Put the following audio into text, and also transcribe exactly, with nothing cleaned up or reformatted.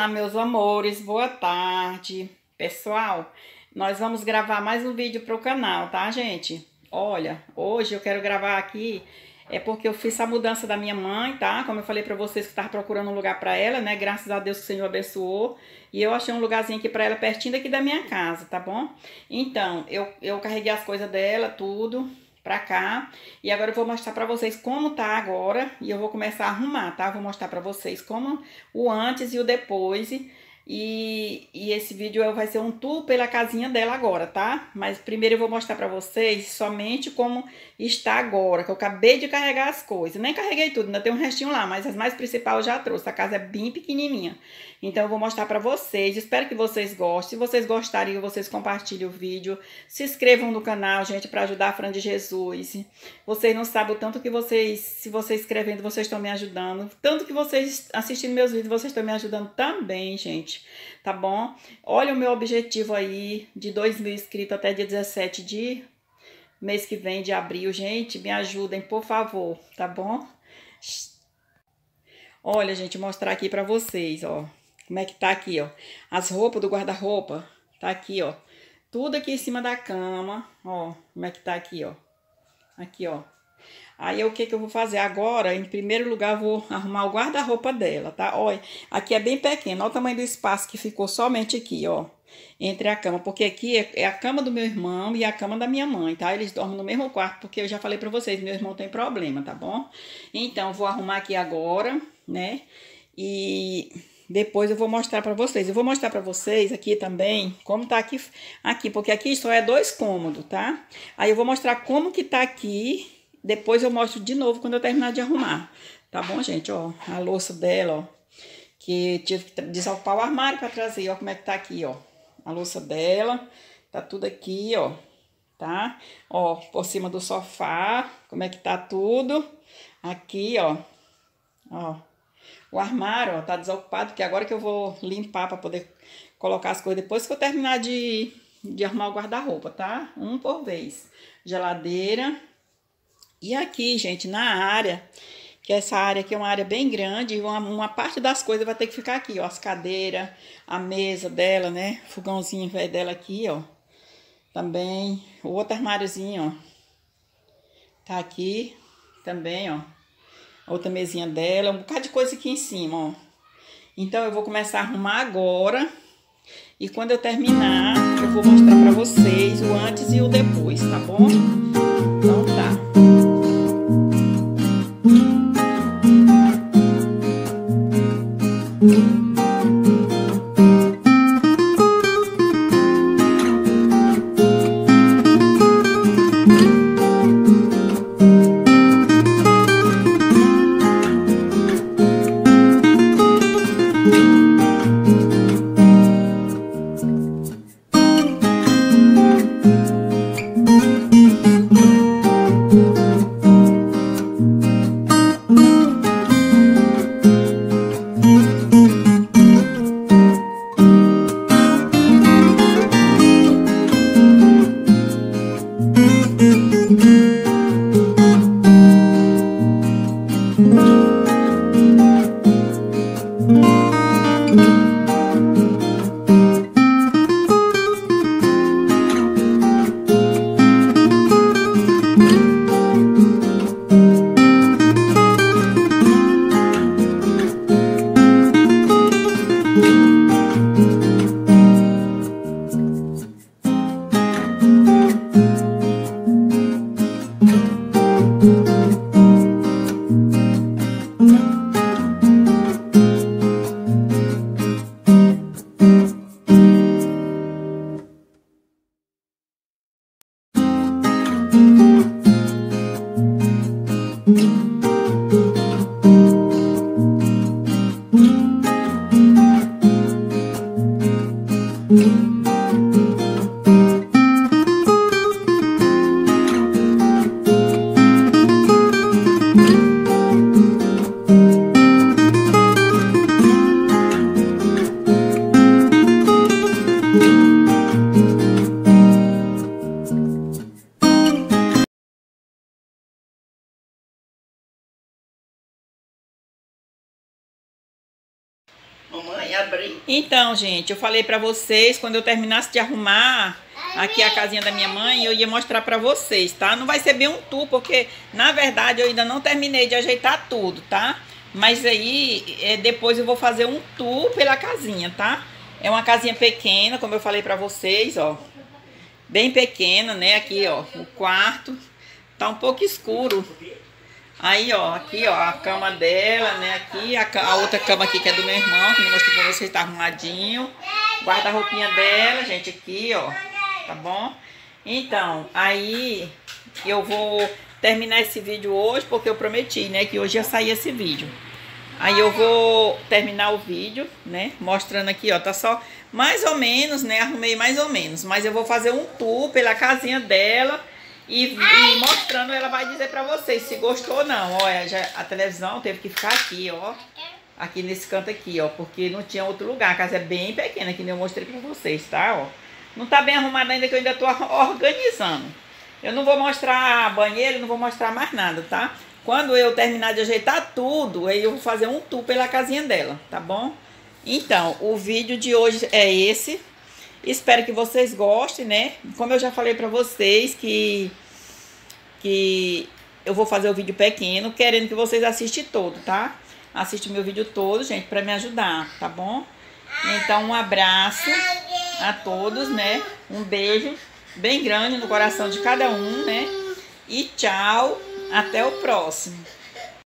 Olá, meus amores, boa tarde. Pessoal, nós vamos gravar mais um vídeo para o canal, tá, gente? Olha, hoje eu quero gravar aqui, é porque eu fiz a mudança da minha mãe, tá? Como eu falei para vocês que estava procurando um lugar para ela, né? Graças a Deus que o Senhor abençoou. E eu achei um lugarzinho aqui para ela, pertinho daqui da minha casa, tá bom? Então, eu, eu carreguei as coisas dela, tudo pra cá, e agora eu vou mostrar pra vocês como tá agora, e eu vou começar a arrumar, tá? Vou mostrar pra vocês como o antes e o depois, e, e esse vídeo vai ser um tour pela casinha dela agora, tá? Mas primeiro eu vou mostrar pra vocês somente como está agora, que eu acabei de carregar as coisas, nem carreguei tudo, ainda tem um restinho lá, mas as mais principais eu já trouxe, a casa é bem pequenininha, então eu vou mostrar pra vocês, espero que vocês gostem. Se vocês gostarem, vocês compartilhem o vídeo, se inscrevam no canal, gente, para ajudar a Fran de Jesus. Vocês não sabem o tanto que vocês, se vocês escrevendo, vocês estão me ajudando, tanto que vocês assistindo meus vídeos, vocês estão me ajudando também, gente, tá bom? Olha o meu objetivo aí, de dois mil inscritos até dia dezessete de mês que vem, de abril, gente, me ajudem, por favor, tá bom? Olha, gente, mostrar aqui pra vocês, ó. Como é que tá aqui, ó. As roupas do guarda-roupa, tá aqui, ó. Tudo aqui em cima da cama, ó. Como é que tá aqui, ó. Aqui, ó. Aí, o que que eu vou fazer agora? Em primeiro lugar, eu vou arrumar o guarda-roupa dela, tá? Olha, aqui é bem pequeno. Olha o tamanho do espaço que ficou somente aqui, ó. Entre a cama. Porque aqui é, é a cama do meu irmão e a cama da minha mãe, tá? Eles dormem no mesmo quarto, porque eu já falei pra vocês, meu irmão tem problema, tá bom? Então, vou arrumar aqui agora, né? E depois eu vou mostrar pra vocês. Eu vou mostrar pra vocês aqui também como tá aqui, aqui, porque aqui só é dois cômodos, tá? Aí eu vou mostrar como que tá aqui. Depois eu mostro de novo quando eu terminar de arrumar. Tá bom, gente? Ó, a louça dela, ó. Que tive que desocupar o armário pra trazer. Ó, como é que tá aqui, ó. A louça dela. Tá tudo aqui, ó. Tá? Ó, por cima do sofá. Como é que tá tudo. Aqui, ó. Ó. O armário, ó, tá desocupado, que agora que eu vou limpar pra poder colocar as coisas depois que eu terminar de, de arrumar o guarda-roupa, tá? Um por vez. Geladeira. E aqui, gente, na área, que essa área aqui é uma área bem grande, uma, uma parte das coisas vai ter que ficar aqui, ó. As cadeiras, a mesa dela, né? Fogãozinho velho dela aqui, ó. Também. O outro armáriozinho, ó. Tá aqui também, ó. A outra mesinha dela, um bocado de coisa aqui em cima, ó. Então, eu vou começar a arrumar agora. E quando eu terminar, eu vou mostrar pra vocês o antes e o depois, tá bom? Então, tá. abrir. Então, gente, eu falei pra vocês, quando eu terminasse de arrumar aqui a casinha da minha mãe, eu ia mostrar pra vocês, tá? Não vai ser bem um tour, porque, na verdade, eu ainda não terminei de ajeitar tudo, tá? Mas aí, é, depois eu vou fazer um tour pela casinha, tá? É uma casinha pequena, como eu falei pra vocês, ó. Bem pequena, né? Aqui, ó, o quarto. Tá um pouco escuro. Aí, ó, aqui, ó, a cama dela, né? Aqui, a, a outra cama aqui que é do meu irmão, que eu mostrei pra vocês, tá arrumadinho. Guarda-roupinha dela, gente, aqui, ó. Tá bom? Então, aí eu vou terminar esse vídeo hoje, porque eu prometi, né, que hoje ia sair esse vídeo. Aí eu vou terminar o vídeo, né, mostrando aqui, ó, tá só mais ou menos, né, arrumei mais ou menos. Mas eu vou fazer um tour pela casinha dela e, e mostrando, ela vai dizer pra vocês se gostou ou não. Olha, já, a televisão teve que ficar aqui, ó, aqui nesse canto aqui, ó, porque não tinha outro lugar. A casa é bem pequena, que nem eu mostrei pra vocês, tá, ó. Não tá bem arrumada ainda, que eu ainda tô organizando. Eu não vou mostrar banheiro, não vou mostrar mais nada, tá? Quando eu terminar de ajeitar tudo, aí eu vou fazer um tour pela casinha dela, tá bom? Então, o vídeo de hoje é esse. Espero que vocês gostem, né? Como eu já falei pra vocês que, que eu vou fazer o vídeo pequeno, querendo que vocês assistam todo, tá? Assiste o meu vídeo todo, gente, pra me ajudar, tá bom? Então, um abraço a todos, né? Um beijo bem grande no coração de cada um, né? E tchau, até o próximo.